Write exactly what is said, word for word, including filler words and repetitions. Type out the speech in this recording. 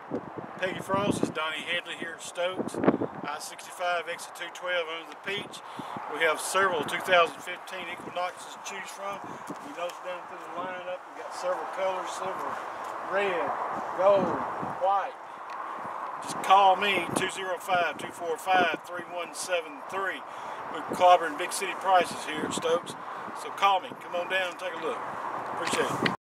Peggy Frost, is Donnie Headley here at Stokes. I sixty-five, exit two twelve under the peach. We have several two thousand fifteen Equinoxes to choose from. You notice down through the lineup, we got several colors: silver, red, gold, white. Just call me, two oh five, two four five, three one seven three. We're clobbering big city prices here at Stokes. So call me, come on down and take a look. Appreciate it.